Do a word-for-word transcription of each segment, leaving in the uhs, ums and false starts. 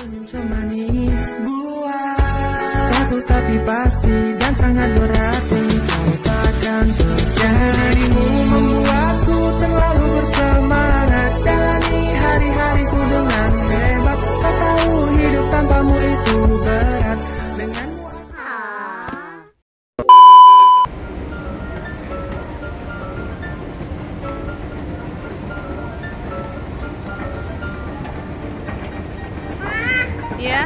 Senyum semanis buah satu tapi pasti dan sangat berarti kau takkan terjadimu membuatku terlalu bersemangat jalani hari-hariku dengan hebat. Kau tahu hidup tanpamu itu berat denganmu. Ya.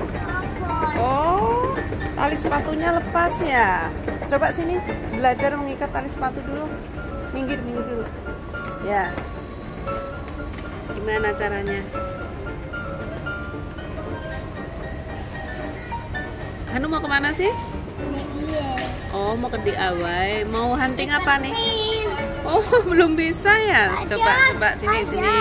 Oh, tali sepatunya lepas ya. Coba sini belajar mengikat tali sepatu dulu. Minggir, minggir dulu. Ya. Gimana caranya? Hanu mau kemana sih? Oh, mau ke D I Y. Mau hunting apa nih? Oh, belum bisa ya. Coba, coba sini, sini.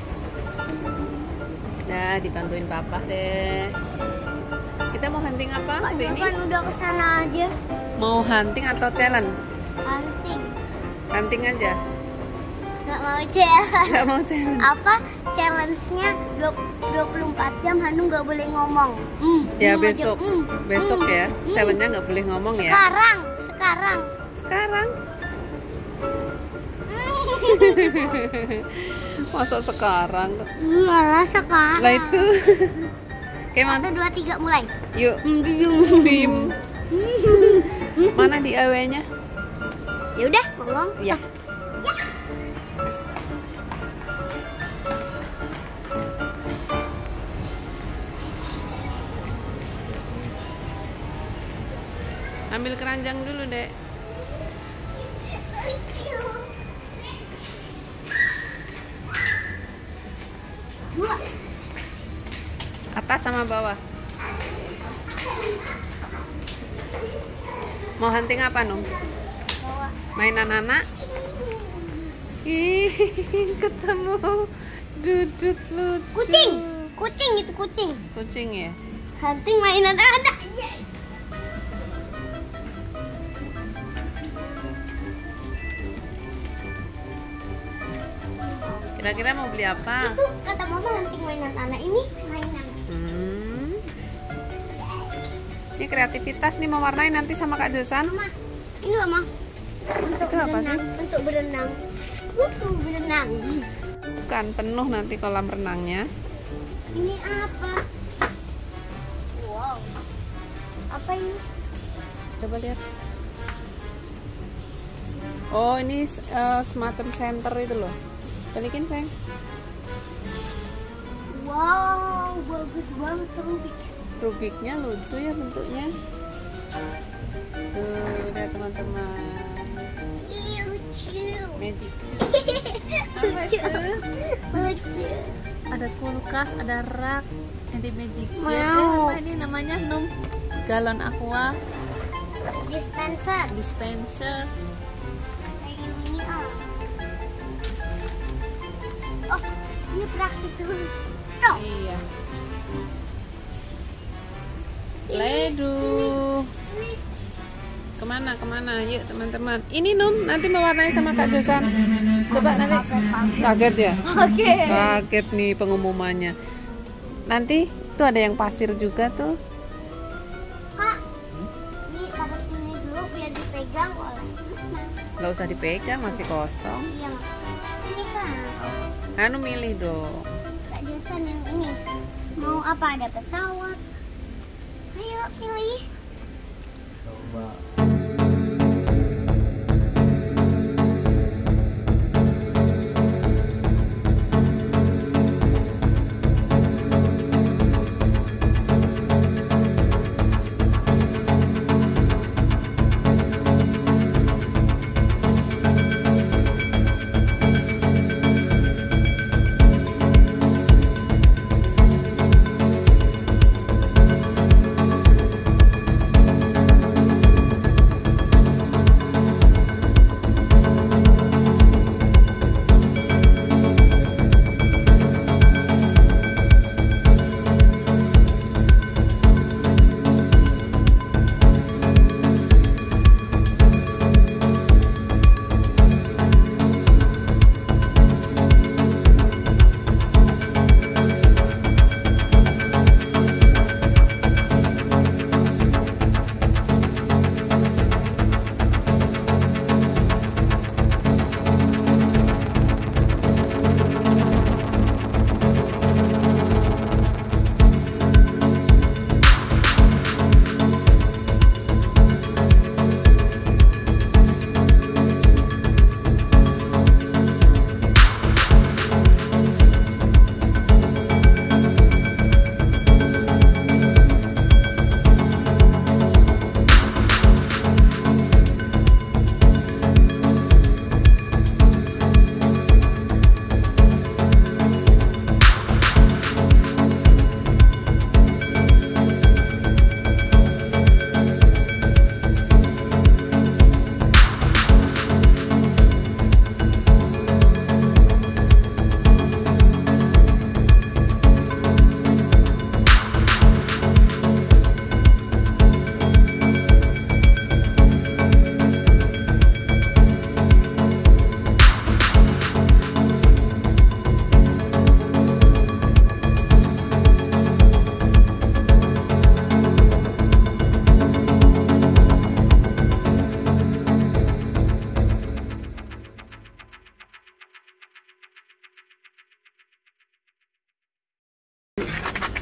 Nah, dibantuin papa deh. Kita mau hunting apa hari ini? Kan udah kesana aja. Mau hunting atau challenge? Hunting. Hunting aja. Gak mau challenge. Gak mau challenge. Apa challenge-nya dua puluh empat jam Hanum gak boleh ngomong. Mm, Ya mm besok, aja, mm, besok mm, ya. mm. Challenge-nya nggak boleh ngomong ya. Sekarang, sekarang. Sekarang. Masuk sekarang. Iyalah sekarang. Lah itu. Kayak Satu, dua, tiga, mulai. Yuk. Bim. Mana D I Y-nya? Ya udah, ngomong. Ya. Ambil keranjang dulu, Dek. Dua. Atas sama bawah. Mau hunting apa, Nung? Bawah. Mainan anak? Ih, ketemu duduk lucu. Kucing, kucing itu kucing. Kucing ya? Hunting mainan anak. Kira-kira mau beli apa? Itu kata mama hunting mainan anak, ini mainan. Hmm. Ini kreativitas nih, mewarnai nanti sama Kak Josan. Mama, ini loh, Ma. Untuk Itu apa berenang, sih? untuk berenang. Untuk berenang. Bukan, penuh nanti kolam renangnya. Ini apa? Wow. Apa ini? Coba lihat. Oh, ini uh, semacam center itu loh. Balikin, sayang. Wow, bagus banget Rubik. Rubiknya lucu ya bentuknya. Tuh, lihat teman-teman. Ih, lucu. Magic cube. Apa Lucu. itu? Lucu. Ada kulkas, ada rak, ada magic jet. Mau. Eh, apa ini namanya, Num? Galon aqua, Dispenser. dispenser. Kayak ini ah. Oh, ini praktis dulu. Oh, Iya. Ledu. Kemana, kemana? Yuk teman-teman. Ini Num, nanti mewarnai sama Kak Josan. Coba nanti. Kaget ya? oke. Kaget nih pengumumannya. Nanti tuh ada yang pasir juga tuh. Kak, ini taruh sini dulu biar dipegang oleh. Nggak usah dipegang, masih kosong. Iya. Ini kan. Anu milih dong. Kak Josan yang ini. Mau apa? Ada pesawat. Ayo pilih.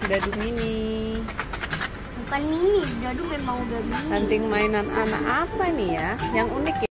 Dadu mini. Bukan mini, dadu memang udah mini. Hunting mainan anak apa nih ya? Yang unik ya?